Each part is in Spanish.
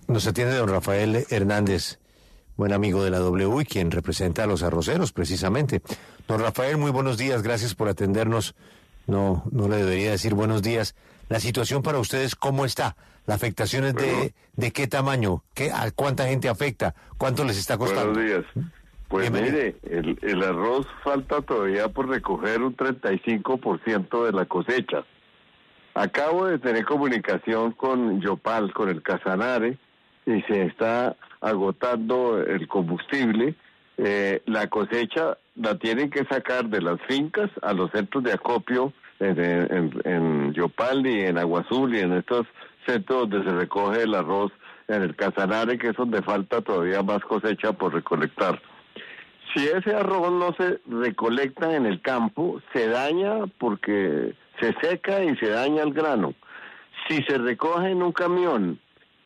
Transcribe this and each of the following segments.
Nos atiende don Rafael Hernández, buen amigo de la W y quien representa a los arroceros precisamente. Don Rafael, muy buenos días, gracias por atendernos. No le debería decir buenos días. La situación para ustedes, ¿cómo está? ¿La afectación es de qué tamaño? ¿A cuánta gente afecta? ¿Cuánto les está costando? Buenos días. Pues mire, el arroz falta todavía por recoger un 35% de la cosecha. Acabo de tener comunicación con Yopal, con el Casanare, y se está agotando el combustible. La cosecha la tienen que sacar de las fincas a los centros de acopio en Yopal y en Agua Azul y en estos centros donde se recoge el arroz en el Casanare, que es donde falta todavía más cosecha por recolectar. Si ese arroz no se recolecta en el campo, se daña porque se seca y se daña el grano. Si se recoge en un camión,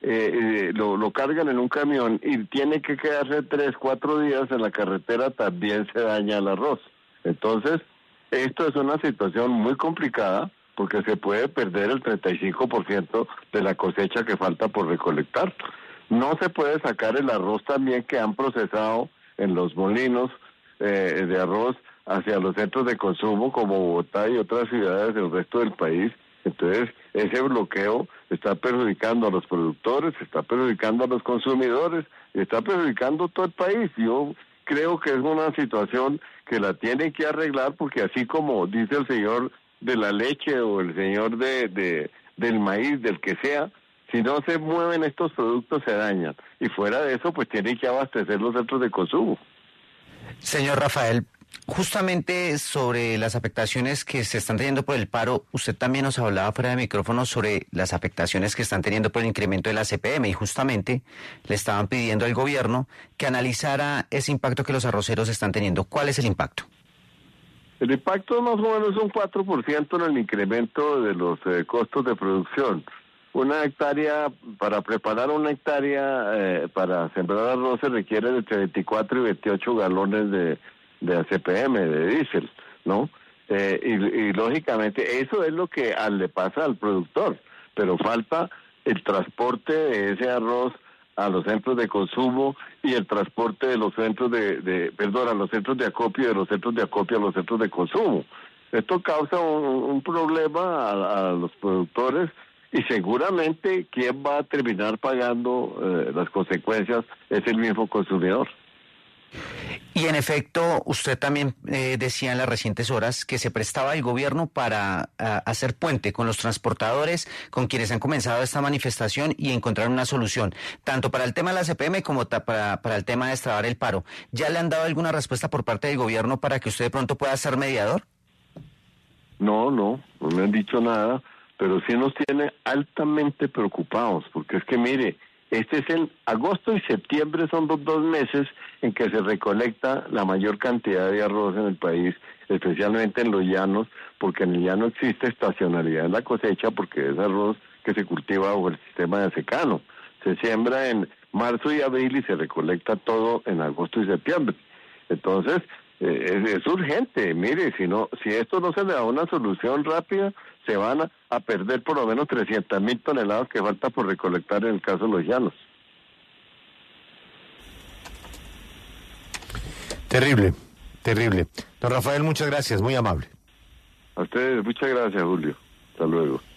lo cargan en un camión y tiene que quedarse 3, 4 días en la carretera, también se daña el arroz. Entonces, esto es una situación muy complicada porque se puede perder el 35% de la cosecha que falta por recolectar. No se puede sacar el arroz también que han procesado en los molinos de arroz hacia los centros de consumo como Bogotá y otras ciudades del resto del país. Entonces, ese bloqueo está perjudicando a los productores, está perjudicando a los consumidores, está perjudicando a todo el país. Yo creo que es una situación que la tienen que arreglar porque así como dice el señor de la leche o el señor del maíz, del que sea, si no se mueven estos productos se dañan. Y fuera de eso, pues tienen que abastecer los centros de consumo. Señor Rafael, justamente sobre las afectaciones que se están teniendo por el paro, usted también nos hablaba fuera de micrófono sobre las afectaciones que están teniendo por el incremento de la CPM y justamente le estaban pidiendo al gobierno que analizara ese impacto que los arroceros están teniendo. ¿Cuál es el impacto? El impacto más o menos es un 4% en el incremento de los costos de producción. Una hectárea, para preparar una hectárea para sembrar arroz se requiere de entre 24 y 28 galones de ACPM, de diésel, ¿no? Y lógicamente eso es lo que le pasa al productor, pero falta el transporte de ese arroz a los centros de consumo y el transporte de los centros a los centros de acopio y de los centros de acopio a los centros de consumo. Esto causa un problema a los productores y seguramente quien va a terminar pagando las consecuencias es el mismo consumidor. Y en efecto, usted también decía en las recientes horas que se prestaba el gobierno para hacer puente con los transportadores, con quienes han comenzado esta manifestación y encontrar una solución, tanto para el tema de la CPM como para el tema de destrabar el paro. ¿Ya le han dado alguna respuesta por parte del gobierno para que usted de pronto pueda ser mediador? No me han dicho nada, pero sí nos tiene altamente preocupados, porque es que mire, agosto y septiembre son los 2 meses en que se recolecta la mayor cantidad de arroz en el país, especialmente en los llanos, porque en el llano existe estacionalidad en la cosecha, porque es arroz que se cultiva bajo el sistema de secano. Se siembra en marzo y abril y se recolecta todo en agosto y septiembre. Entonces, es urgente. Mire, si esto no se le da una solución rápida, se van a perder por lo menos 300,000 toneladas que falta por recolectar en el caso de los llanos. Terrible. Don Rafael, muchas gracias, muy amable. A ustedes, muchas gracias, Julio. Hasta luego.